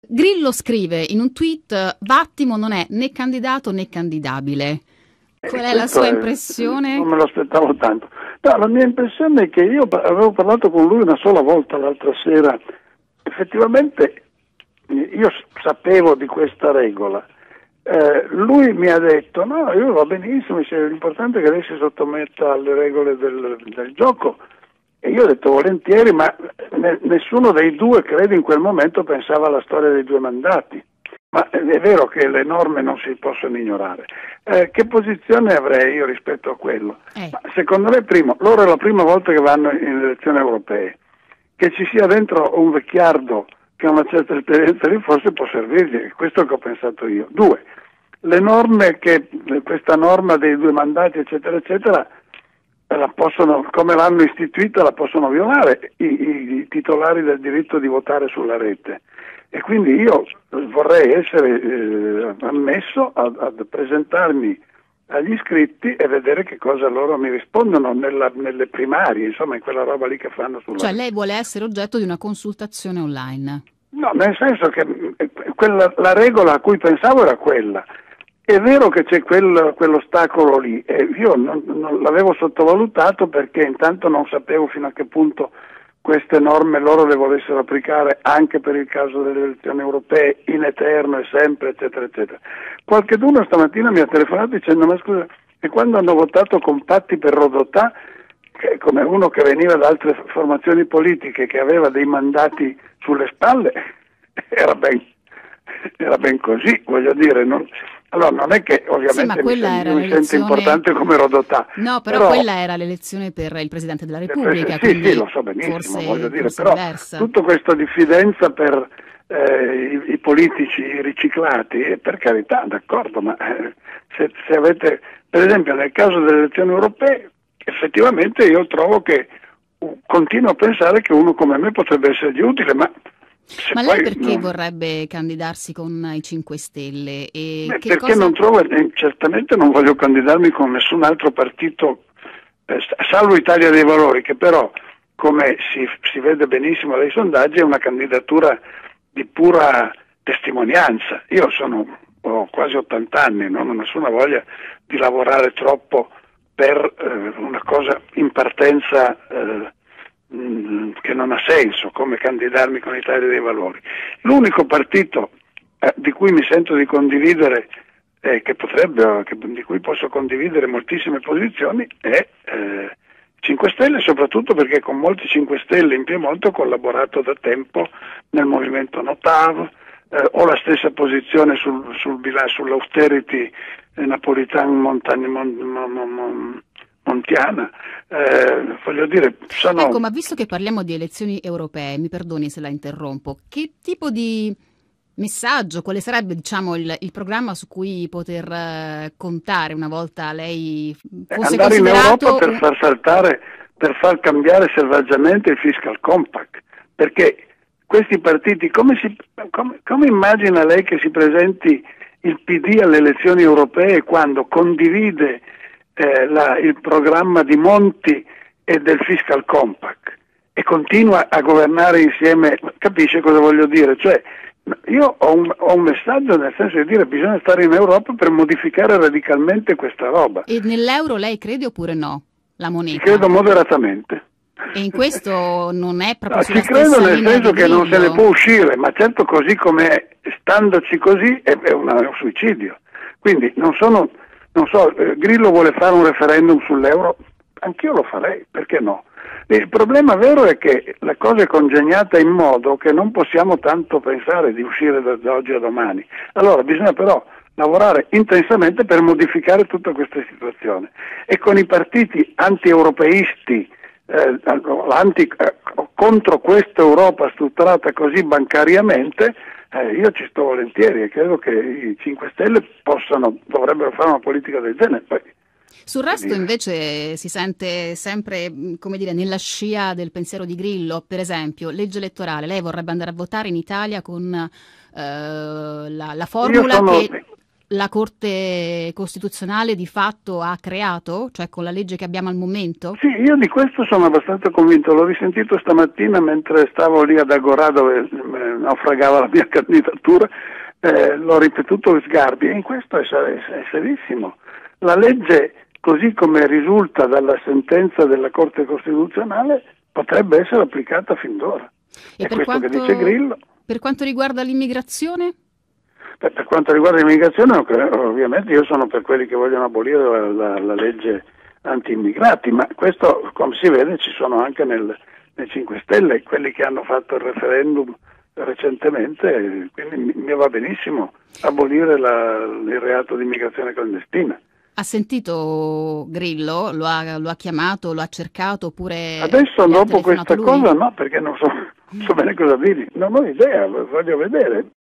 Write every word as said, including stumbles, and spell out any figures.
Grillo scrive in un tweet: Vattimo non è né candidato né candidabile. Qual è la sua impressione? Non me lo aspettavo tanto. No, la mia impressione è che io avevo parlato con lui una sola volta l'altra sera. Effettivamente io sapevo di questa regola. Eh, lui mi ha detto: no, io va benissimo, l'importante è che lei si sottometta alle regole del, del gioco. E io ho detto volentieri, ma ne, nessuno dei due, credo, in quel momento pensava alla storia dei due mandati. Ma è vero che le norme non si possono ignorare. Eh, che posizione avrei io rispetto a quello? Eh. Ma secondo me, primo, loro è la prima volta che vanno in elezioni europee. Che ci sia dentro un vecchiardo che ha una certa esperienza lì forse può servirgli, è questo che ho pensato io. Due, le norme che, questa norma dei due mandati eccetera eccetera, la possono, come l'hanno istituita, la possono violare i, i, i titolari del diritto di votare sulla rete. E quindi io vorrei essere eh, ammesso a, a presentarmi agli iscritti e vedere che cosa loro mi rispondono nella, nelle primarie, insomma in quella roba lì che fanno sulla Cioè rete. lei vuole essere oggetto di una consultazione online? No, nel senso che quella, la regola a cui pensavo era quella. È vero che c'è quel, quell'ostacolo lì, e io non, non l'avevo sottovalutato perché intanto non sapevo fino a che punto queste norme loro le volessero applicare anche per il caso delle elezioni europee in eterno e sempre eccetera eccetera. Qualcheduno stamattina mi ha telefonato dicendo: ma scusa, e quando hanno votato compatti per Rodotà, che come uno che veniva da altre formazioni politiche che aveva dei mandati sulle spalle, era ben, era ben così, voglio dire, non, allora non è che ovviamente sì, ma mi, quella sento, era mi sento importante come Rodotà. No, però, però quella era l'elezione per il Presidente della Repubblica. Sì, sì, lo so benissimo, forse, voglio dire, forse però diversa. tutto questo diffidenza per eh, i, i politici riciclati, eh, per carità, d'accordo, ma eh, se, se avete, per esempio nel caso delle elezioni europee, effettivamente io trovo che uh, continuo a pensare che uno come me potrebbe essergli utile, ma Se Ma lei poi perché non... vorrebbe candidarsi con i cinque Stelle? E Beh, che perché cosa... non trovo, eh, certamente non voglio candidarmi con nessun altro partito, eh, salvo Italia dei Valori, che però, come si, si vede benissimo dai sondaggi, è una candidatura di pura testimonianza. Io sono, ho quasi ottanta anni, non ho nessuna voglia di lavorare troppo per eh, una cosa in partenza eh, mh, che non ha senso, come candidarmi con Italia dei Valori. L'unico partito eh, di cui mi sento di condividere, eh, che potrebbe, che, di cui posso condividere moltissime posizioni, è eh, cinque Stelle, soprattutto perché con molti cinque Stelle in Piemonte ho collaborato da tempo nel movimento Notav, eh, ho la stessa posizione sul, sul bilancio, sull'austerity eh, napolitana montagna, mon, mon, mon, montiana, eh, voglio dire, sono... Ecco, ma visto che parliamo di elezioni europee, mi perdoni se la interrompo, che tipo di messaggio, quale sarebbe, diciamo, il, il programma su cui poter uh, contare una volta lei fosse andare considerato... in Europa per far saltare, per far cambiare selvaggiamente il fiscal compact, perché questi partiti, come, si, come, come immagina lei che si presenti il P D alle elezioni europee quando condivide eh, la, il programma di Monti e del fiscal compact e continua a governare insieme? Capisce cosa voglio dire? Cioè, io ho un, ho un messaggio nel senso di dire che bisogna stare in Europa per modificare radicalmente questa roba. E nell'euro lei crede oppure no? La moneta? Ci credo moderatamente. E in questo non è proprio no, sulla ci credo stessa nel linea senso di che non se ne Grillo? può uscire, ma certo così come standoci così è, è, una, è un suicidio. Quindi non sono, non so, eh, Grillo vuole fare un referendum sull'euro, anch'io lo farei, perché no? Il problema vero è che la cosa è congegnata in modo che non possiamo tanto pensare di uscire da, da oggi a domani. Allora bisogna però lavorare intensamente per modificare tutta questa situazione. E con i partiti anti-europeisti, eh, anti, eh, contro questa Europa strutturata così bancariamente, eh, io ci sto volentieri e credo che i cinque Stelle possano, dovrebbero fare una politica del genere. Poi, sul resto invece si sente sempre, come dire, nella scia del pensiero di Grillo. Per esempio, legge elettorale, lei vorrebbe andare a votare in Italia con eh, la, la formula io sono, che... la Corte Costituzionale di fatto ha creato, cioè con la legge che abbiamo al momento? Sì, io di questo sono abbastanza convinto, l'ho risentito stamattina mentre stavo lì ad Agorà dove eh, naufragava la mia candidatura, eh, l'ho ripetuto Sgarbi e in questo è, è serissimo. La legge, così come risulta dalla sentenza della Corte Costituzionale, potrebbe essere applicata fin d'ora. E è per questo quanto, che dice Grillo. Per quanto riguarda l'immigrazione? Per, per quanto riguarda l'immigrazione, ovviamente io sono per quelli che vogliono abolire la, la, la legge anti-immigrati, ma questo, come si vede, ci sono anche nel, nei cinque Stelle, quelli che hanno fatto il referendum recentemente, quindi mi, mi va benissimo abolire la, il reato di immigrazione clandestina. Ha sentito Grillo? Lo ha, lo ha chiamato, lo ha cercato oppure... Adesso dopo questa cosa no, perché non so, non so bene cosa dirgli, non ho idea, voglio vedere.